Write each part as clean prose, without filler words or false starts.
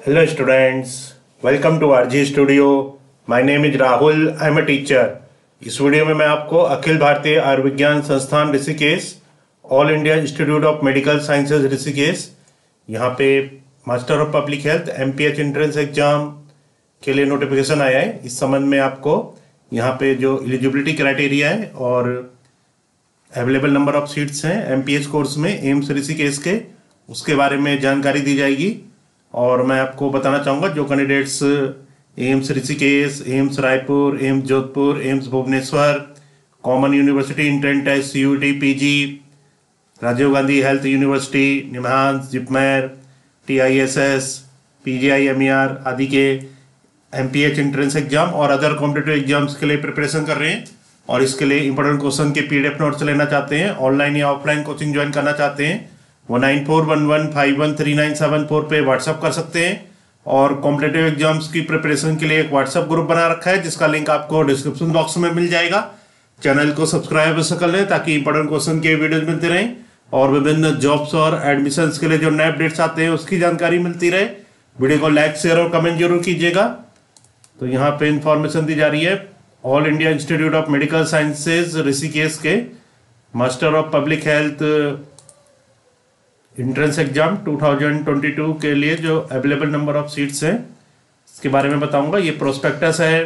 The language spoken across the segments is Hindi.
Hello students, welcome to RG Studio. My name is Rahul. I am a teacher. इस वीडियो में मैं आपको Akhil Bharatiya Ayurvigyan Sansthan Rishikesh, all India institute of medical sciences Rishikesh, यहाँ पे master of public health MPH entrance exam के लिए नोटिफिकेशन आया है। इस संबंध में आपको यहाँ पे जो एलिजिबिलिटी क्राइटेरिया है और अवेलेबल नंबर ऑफ सीट्स हैं MPH कोर्स में एम्स ऋषिकेश के, उसके बारे में जानकारी दी जाएगी। और मैं आपको बताना चाहूँगा जो candidates AIIMS Rishikesh, AIIMS Raipur, AIIMS Jodhpur, AIIMS Bhubaneswar, common university entrance test CUET PG, Rajiv Gandhi health university, NIMHANS, JIPMER, TISS, PGI MER आदि के MPH एंट्रेंस एग्जाम और अदर कॉम्पिटिटिव एग्जाम्स के लिए प्रिपरेशन कर रहे हैं और इसके लिए इंपॉर्टेंट क्वेश्चन के PDF नोट्स लेना चाहते हैं, ऑनलाइन या ऑफलाइन कोचिंग ज्वाइन करना चाहते हैं, वो 9411513974 पे व्हाट्सअप कर सकते हैं। और कॉम्पिटिटिव एग्जाम्स की प्रिपरेशन के लिए एक व्हाट्सअप ग्रुप बना रखा है जिसका लिंक आपको डिस्क्रिप्शन बॉक्स में मिल जाएगा। चैनल को सब्सक्राइब कर लें ताकि इंपॉर्टेंट क्वेश्चन के वीडियोज मिलते रहें और विभिन्न जॉब्स और एडमिशन्स के लिए जो नए अपडेट्स आते हैं उसकी जानकारी मिलती रहे। वीडियो को लाइक, शेयर और कमेंट जरूर कीजिएगा। तो यहाँ पे इंफॉर्मेशन दी जा रही है all India institute of medical sciences Rishikesh के master of public health entrance exam 2022 के लिए जो अवेलेबल नंबर ऑफ सीट्स हैं इसके बारे में बताऊंगा। ये प्रोस्पेक्टस है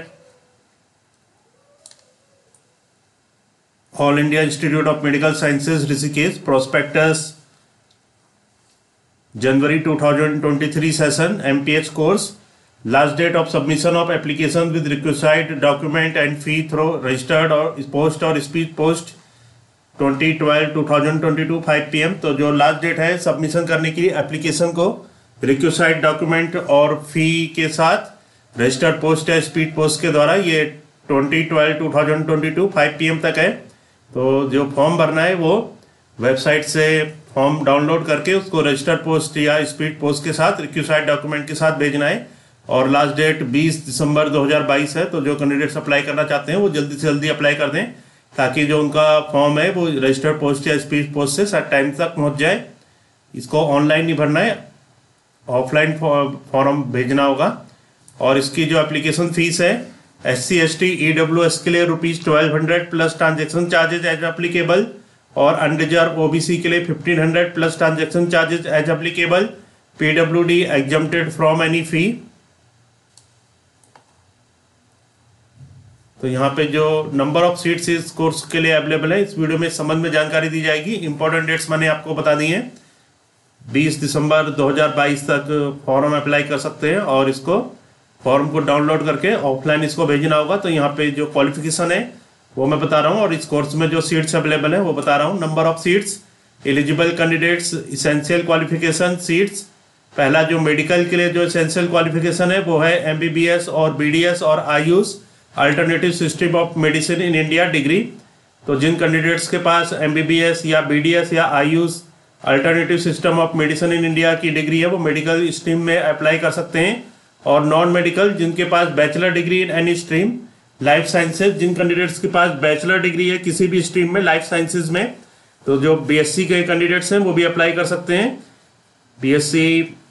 all India institute of medical sciences Rishikesh, prospectus January 2023 session MPH course, last date of submission of application with requested document and fee through registered और पोस्ट और स्पीड पोस्ट 2022 5 PM। तो जो लास्ट डेट है सबमिशन करने की एप्लीकेशन को रिक्वेस्टेड डॉक्यूमेंट और फी के साथ रजिस्टर्ड पोस्ट या स्पीड पोस्ट के द्वारा, ये 2022 5 PM तक है। तो जो फॉर्म भरना है वो वेबसाइट से फॉर्म डाउनलोड करके उसको रजिस्टर्ड पोस्ट या स्पीड पोस्ट के साथ रिक्वेस्टेड डॉक्यूमेंट के साथ भेजना है और लास्ट डेट 20 दिसंबर 2022 है। तो जो कैंडिडेट्स अप्लाई करना चाहते हैं वो जल्दी से जल्दी अप्लाई कर दें ताकि जो उनका फॉर्म है वो रजिस्टर्ड पोस्ट या स्पीड पोस्ट से सर टाइम तक पहुंच जाए। इसको ऑनलाइन नहीं भरना है, ऑफलाइन फॉर्म भेजना होगा। और इसकी जो एप्लीकेशन फीस है SC ST EWS के लिए ₹1200 plus transaction charges as applicable और अनरिजर्व OBC के लिए 1500 plus transaction charges as applicable, PWD exempted from any fee. तो यहाँ पे जो नंबर ऑफ सीट्स इस कोर्स के लिए अवेलेबल है इस वीडियो में संबंध में जानकारी दी जाएगी। इंपॉर्टेंट डेट्स मैंने आपको बता दी हैं। 20 दिसंबर 2022 तक फॉर्म अप्लाई कर सकते हैं और इसको फॉर्म को डाउनलोड करके ऑफलाइन इसको भेजना होगा। तो यहाँ पे जो क्वालिफिकेशन है वो मैं बता रहा हूँ और इस कोर्स में जो सीट्स अवेलेबल है वो बता रहा हूँ। Number of seats, eligible candidates, essential qualification seats. पहला जो मेडिकल के लिए जो इसेंशियल क्वालिफिकेशन है वो है MBBS और BDS और AYUSH alternative system of medicine in India degree. तो जिन कैंडिडेट्स के पास MBBS या BDS या AYUSH alternative system of medicine in India की डिग्री है वो मेडिकल स्ट्रीम में अप्लाई कर सकते हैं। और नॉन मेडिकल जिनके पास bachelor degree in any stream, life sciences जिन कैंडिडेट्स के पास बैचलर डिग्री है किसी भी स्ट्रीम में लाइफ साइंसेज में, तो जो BSc के कैंडिडेट्स हैं वो भी अप्लाई कर सकते हैं BSc।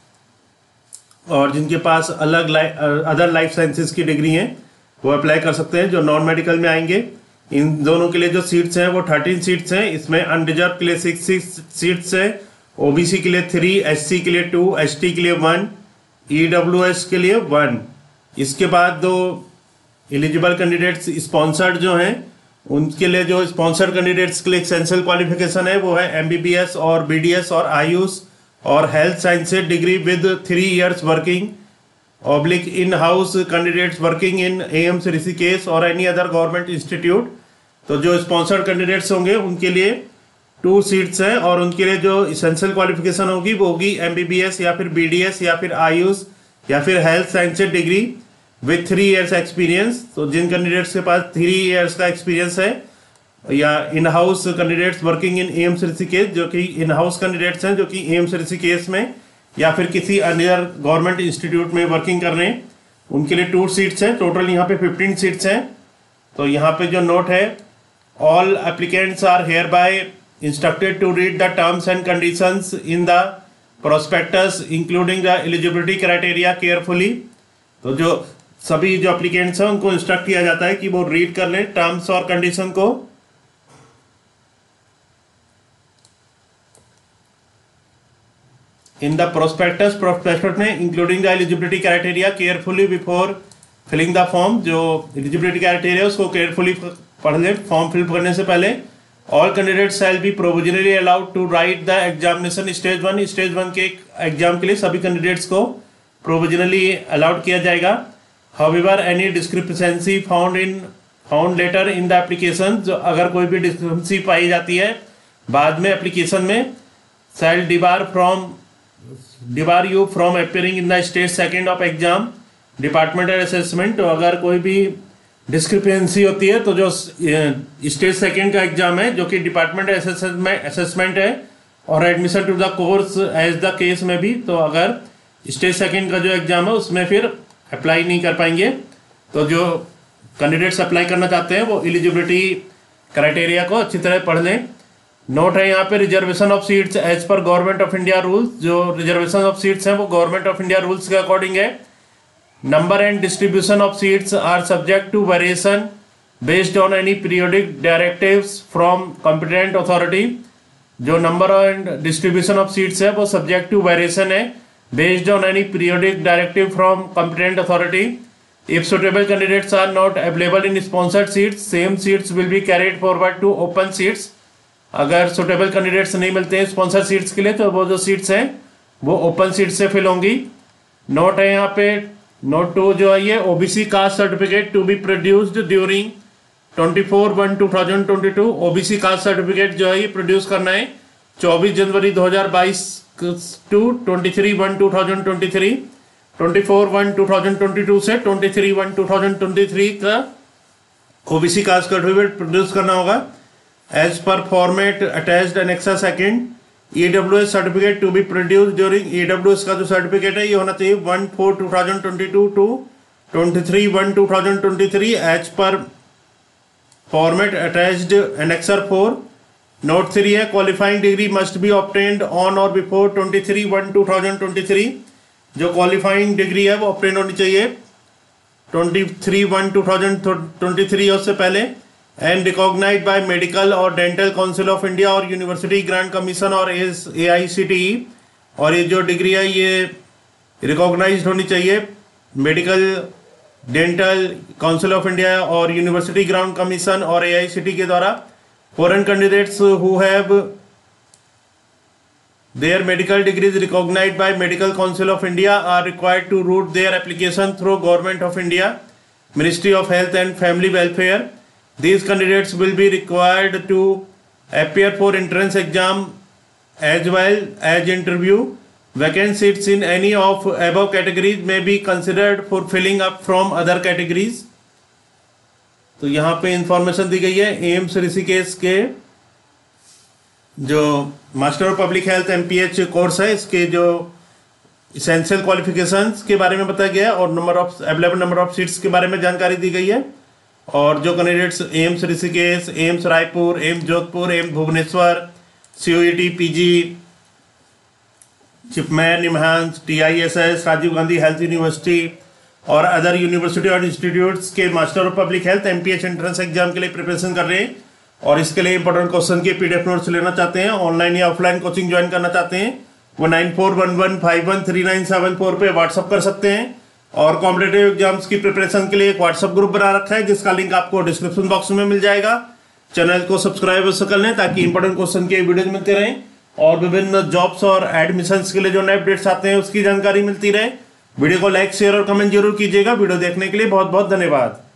और जिनके पास अलग अदर लाइफ साइंसेज की डिग्री है वो अप्लाई कर सकते हैं जो नॉन मेडिकल में आएंगे। इन दोनों के लिए जो सीट्स हैं वो 13 सीट्स हैं। इसमें अनरिजर्व के लिए 6 सीट्स हैं, OBC के लिए 3, SC के लिए 2, ST के लिए 1, EWS के लिए 1। इसके बाद दो एलिजिबल कैंडिडेट्स स्पॉन्सर्ड जो हैं उनके लिए जो स्पॉन्सर्ड कैंडिडेट्स के लिए एसेंशियल क्वालिफिकेशन है वो है MBBS और BDS और आयुष और health sciences degree with 3 years working in house candidates working in AIIMS Rishikesh और एनी अदर गवर्नमेंट इंस्टीट्यूट। तो जो स्पॉन्सर्ड कैंडिडेट्स होंगे उनके लिए 2 सीट्स हैं और उनके लिए जो इसेंशियल क्वालिफिकेशन होगी वो होगी MBBS या फिर BDS या फिर आयुष या फिर health sciences degree with 3 years experience. तो जिन कैंडिडेट्स के पास 3 years का एक्सपीरियंस है या in house candidates working in AIIMS Rishikesh, जो कि इन हाउस कैंडिडेट्स हैं जो कि एम्स ऋषिकेश में या फिर किसी अन्य गवर्नमेंट इंस्टीट्यूट में वर्किंग कर रहे हैं, उनके लिए 2 सीट्स हैं। टोटल यहाँ पे 15 सीट्स हैं। तो यहाँ पे जो नोट है, all applicants are hereby instructed to read the terms and conditions in the prospectus including the eligibility criteria carefully. तो जो सभी जो एप्लीकेंट्स हैं उनको इंस्ट्रक्ट किया जाता है कि वो रीड कर लें टर्म्स और कंडीशन को। इन द प्रोस्पेक्टस में including the eligibility criteria carefully before filling the form. जो एलिजिबिलिटी क्राइटेरिया उसको केयरफुली पढ़ लें फॉर्म फिल करने से पहले। All candidates shall be provisionally allowed to write the examination stage 1। Stage 1 के एग्जाम के लिए सभी कैंडिडेट्स को प्रोविजनली अलाउड किया जाएगा। However any discrepancy found later in the application, जो अगर कोई भी डिस्क्रिपेंसी पाई जाती है बाद में एप्लीकेशन में, shall debar you from appearing in the stage 2 of exam departmental assessment. तो अगर कोई भी डिस्क्रिपेंसी होती है तो जो स्टेज 2 का एग्जाम है जो कि डिपार्टमेंटल असेसमेंट है और admission to the course as the case में भी, तो अगर स्टेज 2 का जो एग्जाम है उसमें फिर अप्लाई नहीं कर पाएंगे। तो जो कैंडिडेट्स अप्लाई करना चाहते हैं वो एलिजिबिलिटी क्राइटेरिया को अच्छी तरह पढ़ लें। नोट है यहाँ पे reservation of seats as per government of India rules. जो रिजर्वेशन ऑफ सीट्स हैं वो गवर्नमेंट ऑफ इंडिया रूल्स के अकॉर्डिंग है। Number and distribution of seats are subject to variation based on any periodic directives from competent authority. जो number and distribution of seats है वो सब्जेक्ट टू वेरिएशन है based on any periodic directive from competent authority. If suitable candidates are not available in sponsored seats, same seats will be carried forward to open seats. अगर suitable candidates नहीं मिलते हैं स्पॉन्सर सीट्स के लिए तो वो जो सीट्स हैं वो ओपन सीट से फिल होंगी। नोट है यहाँ पे नोट 2 जो है ये OBC caste certificate to be produced during 24/1/2022। OBC caste certificate जो है ये प्रोड्यूस करना है 24 जनवरी 2022 to 23/1/2023, 24/1/2022 से 23/1/2023 का ओबीसी कास्ट सर्टिफिकेट प्रोड्यूस करना होगा। As per format attached annexure 2 EWS certificate to be produce during. EWS का जो सर्टिफिकेट है ये होना चाहिए 1/4/2022 to 23/1/2023 as per format attached annexure 4। Note 3 है qualifying degree must be obtained on और बिफोर 23/1/2023। जो क्वालिफाइंग डिग्री है वो ऑब्टेन होनी चाहिए 23/1/2023 उससे पहले। एंड रिकॉग्नाइज्ड बाय मेडिकल और डेंटल काउंसिल ऑफ इंडिया और यूनिवर्सिटी ग्रांट कमीशन और AICTE। और ये जो डिग्री है ये रिकॉग्नाइज्ड होनी चाहिए medical, dental council of India और यूनिवर्सिटी ग्रांट कमीशन और AICTE के द्वारा। Foreign candidates who have their medical degrees recognized by Medical Council of India are required to route their application through Government of India, Ministry of Health and Family Welfare. These candidates will be required to appear for entrance exam as well as interview. Vacant seats in any of above categories may be considered for filling up from other categories. तो यहाँ पे इंफॉर्मेशन दी गई है एम्स ऋषिकेश के जो master of public health MPH course है इसके जो इसेंशियल क्वालिफिकेशंस के बारे में बताया गया है और अवेलेबल नंबर ऑफ सीट्स के बारे में जानकारी दी गई है। और जो candidates AIIMS Rishikesh, AIIMS Raipur, AIIMS Jodhpur, AIIMS Bhubaneswar, CUET PG, JIPMER, NIMHANS, TISS, Rajiv Gandhi health university और अदर यूनिवर्सिटी और इंस्टीट्यूट्स के master of public health MPH entrance exam के लिए प्रिपरेशन कर रहे हैं और इसके लिए इंपॉर्टेंट क्वेश्चन के PDF नोट्स लेना चाहते हैं, ऑनलाइन या ऑफलाइन कोचिंग ज्वाइन करना चाहते हैं, वो 9411513974 पे व्हाट्सअप कर सकते हैं। और कॉम्पिटेटिव एग्जाम्स की प्रिपरेशन के लिए एक व्हाट्सअप ग्रुप बना रखा है जिसका लिंक आपको डिस्क्रिप्शन बॉक्स में मिल जाएगा। चैनल को सब्सक्राइब कर लें ताकि इंपॉर्टेंट क्वेश्चन के वीडियोज मिलते रहें और विभिन्न जॉब्स और एडमिशंस के लिए जो नए अपडेट्स आते हैं उसकी जानकारी मिलती रहे। वीडियो को लाइक, शेयर और कमेंट जरूर कीजिएगा। वीडियो देखने के लिए बहुत बहुत धन्यवाद।